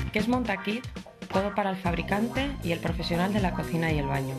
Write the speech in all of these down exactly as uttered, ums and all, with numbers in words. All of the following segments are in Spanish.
¿Qué es Montakit? Todo para el fabricante y el profesional de la cocina y el baño.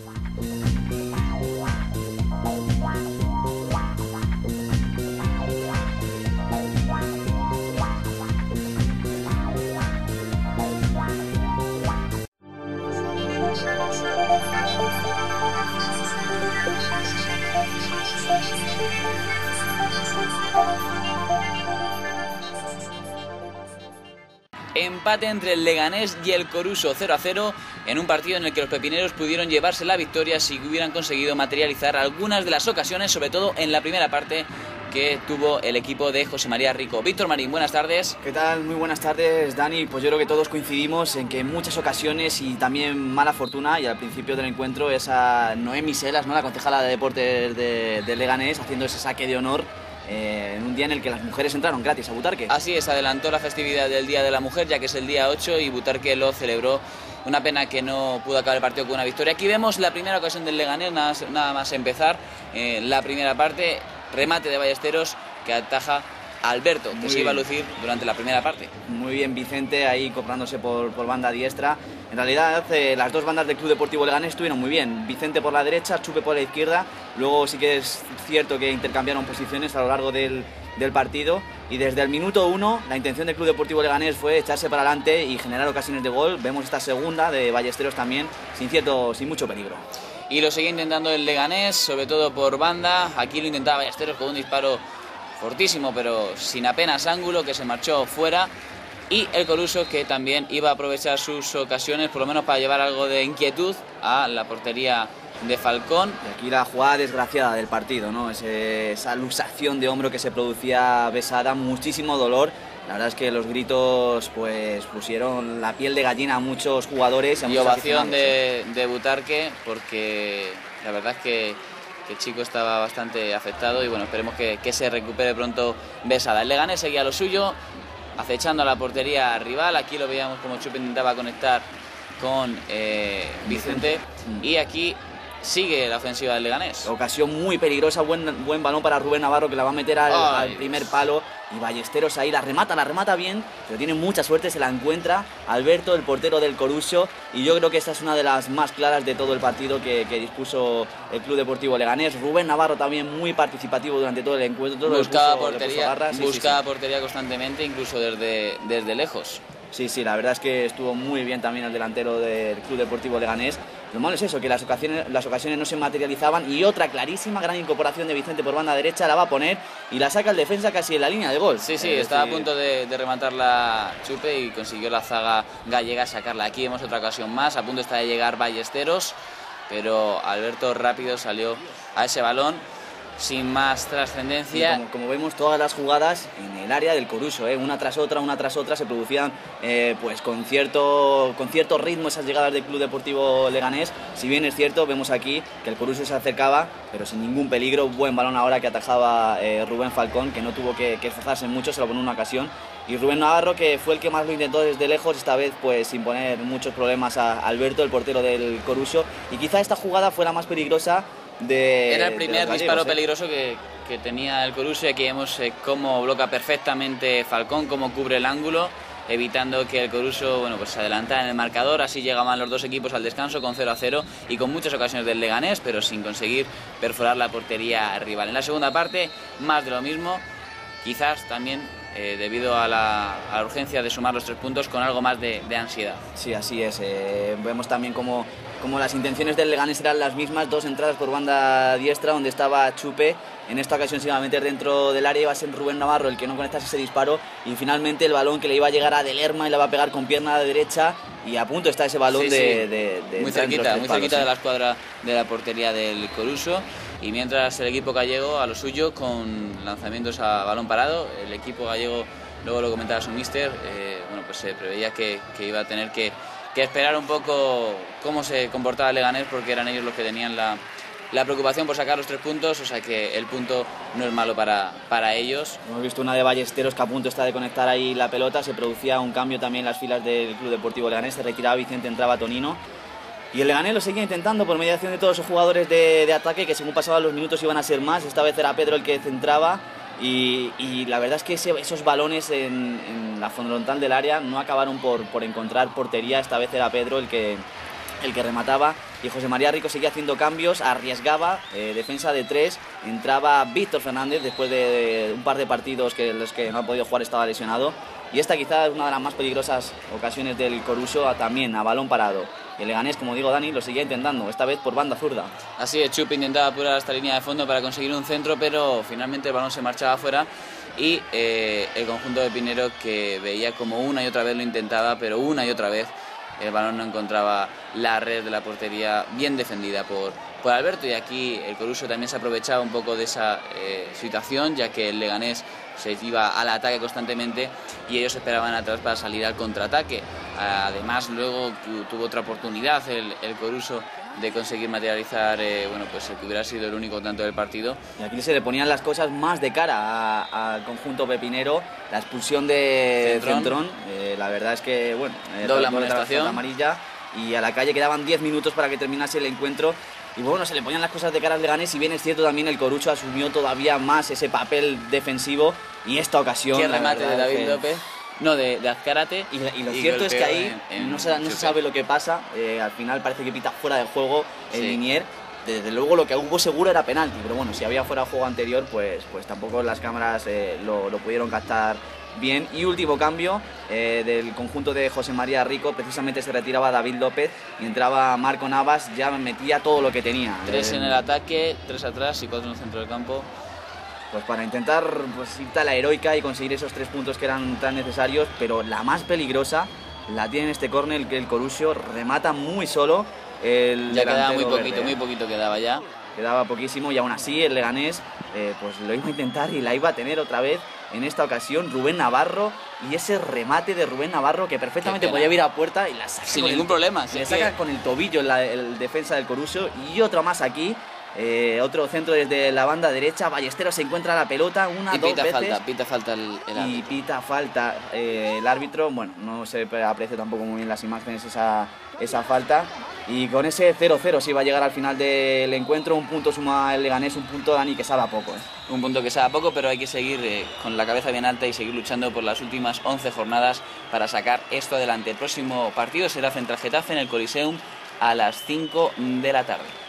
Empate entre el Leganés y el Coruso, cero a cero, en un partido en el que los pepineros pudieron llevarse la victoria si hubieran conseguido materializar algunas de las ocasiones, sobre todo en la primera parte que tuvo el equipo de José María Rico. Víctor Marín, buenas tardes. ¿Qué tal? Muy buenas tardes, Dani. Pues yo creo que todos coincidimos en que en muchas ocasiones y también mala fortuna, y al principio del encuentro, esa Noemi Selas, ¿no?, la concejala de deportes de, de Leganés, haciendo ese saque de honor Eh, en un día en el que las mujeres entraron gratis a Butarque. Así es, adelantó la festividad del Día de la Mujer, ya que es el día ocho, y Butarque lo celebró. Una pena que no pudo acabar el partido con una victoria. Aquí vemos la primera ocasión del Leganés, nada más, nada más empezar eh, la primera parte, remate de Ballesteros que ataja a Alberto, que Muy se iba a bien. lucir durante la primera parte. Muy bien Vicente, ahí comprándose por, por banda diestra. En realidad eh, las dos bandas del Club Deportivo Leganés estuvieron muy bien. Vicente por la derecha, Chupe por la izquierda. Luego sí que es cierto que intercambiaron posiciones a lo largo del, del partido. Y desde el minuto uno la intención del Club Deportivo Leganés fue echarse para adelante y generar ocasiones de gol. Vemos esta segunda de Ballesteros también, sin, cierto, sin mucho peligro. Y lo seguía intentando el Leganés, sobre todo por banda. Aquí lo intentaba Ballesteros con un disparo fortísimo, pero sin apenas ángulo, que se marchó fuera. Y el Coruso, que también iba a aprovechar sus ocasiones, por lo menos para llevar algo de inquietud a la portería de Falcón. Y aquí la jugada desgraciada del partido, ¿no? Ese, esa luxación de hombro que se producía Besada, muchísimo dolor. La verdad es que los gritos pues pusieron la piel de gallina a muchos jugadores. Y, a Y muchos ovación aficionados, de, de Butarque, porque la verdad es que, que el chico estaba bastante afectado y bueno, esperemos que, que se recupere pronto Besada. El Leganés seguía lo suyo, acechando a la portería rival. Aquí lo veíamos como Chupe intentaba conectar con eh, Vicente. Y aquí sigue la ofensiva del Leganés. Ocasión muy peligrosa, buen, buen balón para Rubén Navarro, que la va a meter al, Ay, al primer palo. Y Ballesteros ahí la remata, la remata bien, pero tiene mucha suerte, se la encuentra Alberto, el portero del Coruso. Y yo creo que esta es una de las más claras de todo el partido que, que dispuso el Club Deportivo Leganés. Rubén Navarro también muy participativo durante todo el encuentro. Buscaba le puso- le puso portería, garra. Sí, sí, buscaba sí. portería constantemente, incluso desde, desde lejos. Sí, sí, la verdad es que estuvo muy bien también el delantero del Club Deportivo Leganés. Lo malo es eso, que las ocasiones, las ocasiones no se materializaban. Y otra clarísima, gran incorporación de Vicente por banda derecha, la va a poner y la saca el defensa casi en la línea de gol. Sí, sí, Es estaba decir, a punto de, de rematar la Chupe y consiguió la zaga gallega sacarla. Aquí vemos otra ocasión más, a punto está de llegar Ballesteros, pero Alberto rápido salió a ese balón sin más Y trascendencia. como, como vemos, todas las jugadas en el área del Coruso, ¿eh? una tras otra, una tras otra, se producían eh, pues con cierto, con cierto ritmo esas llegadas del Club Deportivo Leganés. Si bien es cierto, vemos aquí que el Coruso se acercaba, pero sin ningún peligro. Buen balón ahora que atajaba eh, Rubén Falcón, que no tuvo que, que esforzarse mucho, se lo ponía en una ocasión. Y Rubén Navarro, que fue el que más lo intentó desde lejos, esta vez pues sin poner muchos problemas a Alberto, el portero del Coruso. Y quizá esta jugada fue la más peligrosa. De, Era el de primer los gallegos, disparo ¿eh? peligroso que, que tenía el Coruso, y aquí vemos eh, cómo bloca perfectamente Falcón, cómo cubre el ángulo, evitando que el Coruso bueno, pues se adelantara en el marcador. Así llegaban los dos equipos al descanso con cero a cero y con muchas ocasiones del Leganés, pero sin conseguir perforar la portería rival. En la segunda parte, más de lo mismo, quizás también eh, debido a la, a la urgencia de sumar los tres puntos con algo más de, de ansiedad. Sí, así es. Eh, vemos también como, como las intenciones del Leganés eran las mismas, dos entradas por banda diestra donde estaba Chupe. En esta ocasión se iba a meter dentro del área, iba a ser Rubén Navarro el que no conectase ese disparo, y finalmente el balón que le iba a llegar a Delerma y le va a pegar con pierna derecha, y a punto está ese balón Sí, de, sí. de, de muy entrar entre los cerquita, tres muy palos, cerquita sí. de la escuadra de la portería del Coruso. Y mientras el equipo gallego a lo suyo con lanzamientos a balón parado, el equipo gallego, luego lo comentaba su míster, eh, bueno, pues se preveía que, que iba a tener que, que esperar un poco cómo se comportaba el Leganés, porque eran ellos los que tenían la, la preocupación por sacar los tres puntos, o sea que el punto no es malo para, para ellos. Hemos visto una de Ballesteros que a punto está de conectar ahí la pelota, se producía un cambio también en las filas del Club Deportivo Leganés, se retiraba Vicente, entraba Tonino. Y el Leganés lo seguía intentando por mediación de todos sus jugadores de, de ataque, que según pasaban los minutos iban a ser más. Esta vez era Pedro el que centraba Y, y la verdad es que ese, esos balones en, en la frontal del área no acabaron por, por encontrar portería. Esta vez era Pedro el que, el que remataba y José María Rico seguía haciendo cambios, arriesgaba, eh, defensa de tres, entraba Víctor Fernández después de, de un par de partidos que los que no ha podido jugar, estaba lesionado, y esta quizás es una de las más peligrosas ocasiones del Coruso, a, también a balón parado. El Leganés, como digo Dani, lo seguía intentando, esta vez por banda zurda. Así es, Chup intentaba apurar esta línea de fondo para conseguir un centro, pero finalmente el balón se marchaba afuera y eh, el conjunto de Pinero, que veía como una y otra vez lo intentaba, pero una y otra vez el balón no encontraba la red de la portería bien defendida por, por Alberto, y aquí el Coruso también se aprovechaba un poco de esa eh, situación, ya que el Leganés se iba al ataque constantemente y ellos esperaban atrás para salir al contraataque. Además luego tuvo otra oportunidad el, el Coruso de conseguir materializar eh, bueno, pues el que hubiera sido el único tanto del partido. Y aquí se le ponían las cosas más de cara al conjunto pepinero, la expulsión de Centrón, Centrón eh, la verdad es que bueno, eh, doble amonestación amarilla, y a la calle quedaban diez minutos para que terminase el encuentro. Y bueno, se le ponían las cosas de cara al Leganés, si bien es cierto también el Coruso asumió todavía más ese papel defensivo, y esta ocasión... ¿Qué remate de David que... López? No, de, de Azcárate. Y, y lo y cierto es que ahí en, en no, se, no se sabe lo que pasa, eh, al final parece que pita fuera de juego el sí. Linier. Desde luego lo que hubo seguro era penalti, pero bueno, si había fuera de juego anterior, pues, pues tampoco las cámaras eh, lo, lo pudieron captar bien. Y último cambio eh, del conjunto de José María Rico, precisamente se retiraba David López y entraba Marco Navas, ya metía todo lo que tenía. Tres en el ataque, tres atrás y cuatro en el centro del campo. Pues para intentar pues, irte a la heroica y conseguir esos tres puntos que eran tan necesarios, pero la más peligrosa la tiene en este córner, que el Coruso remata muy solo. El ya quedaba muy poquito, verde. muy poquito quedaba ya. Quedaba poquísimo y aún así el Leganés eh, pues lo iba a intentar y la iba a tener otra vez. En esta ocasión Rubén Navarro, y ese remate de Rubén Navarro que perfectamente podía ir a puerta y la saca sin ningún el, problema. Le saca que... con el tobillo en la el defensa del Coruso, y otro más aquí. Eh, otro centro desde la banda derecha, Ballesteros se encuentra la pelota una, y dos pita veces falta, pita falta el, el árbitro. Y pita falta eh, el árbitro, bueno, no se aprecia tampoco muy bien las imágenes esa, esa falta, y con ese cero cero se iba a llegar al final del encuentro. Un punto suma el Leganés, un punto, Dani, que sabe a poco. ¿eh? Un punto que sabe a poco, pero hay que seguir eh, con la cabeza bien alta y seguir luchando por las últimas once jornadas para sacar esto adelante. El próximo partido será Central Getafe en el Coliseum a las cinco de la tarde.